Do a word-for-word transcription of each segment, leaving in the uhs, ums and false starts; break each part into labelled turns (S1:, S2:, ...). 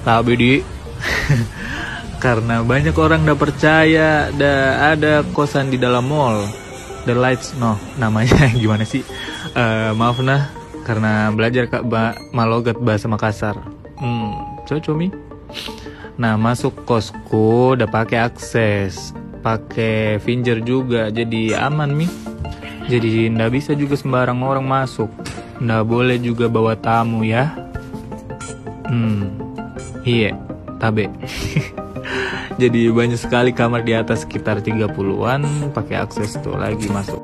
S1: Tapi di karena banyak orang udah percaya da ada kosan di dalam mall. The Lights, no, namanya gimana sih? Uh, maaf nah, karena belajar kak ba malogat bahasa Makassar. Hmm, cocok mi. Nah masuk kosku udah pakai akses, pakai finger juga, jadi aman mi. Jadi ndak bisa juga sembarang orang masuk, ndak boleh juga bawa tamu ya. Hmm, iya, tabe. Jadi banyak sekali kamar di atas sekitar tiga puluhan, pakai akses tuh lagi masuk.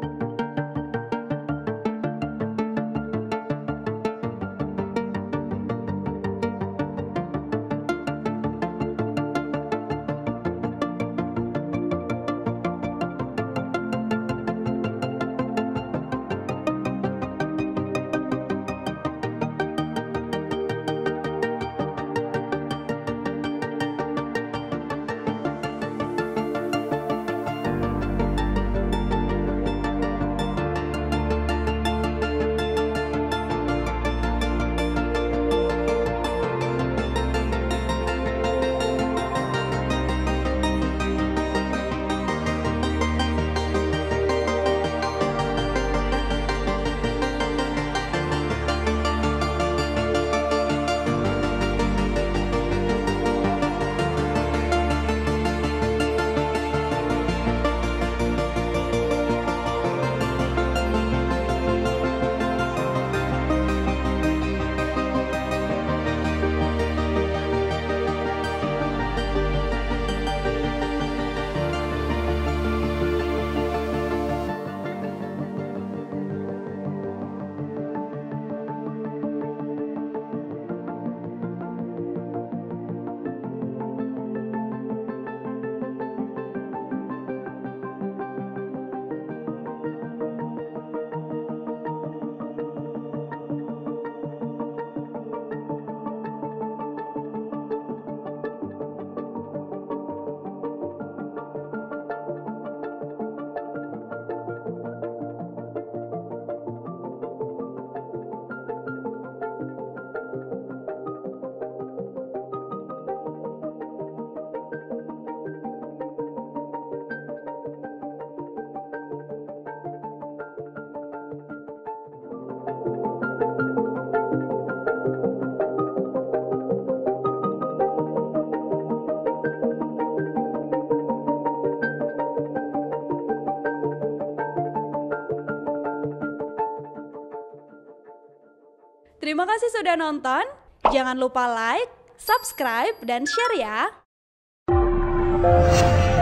S2: Terima kasih sudah nonton. Jangan lupa like, subscribe, dan share ya.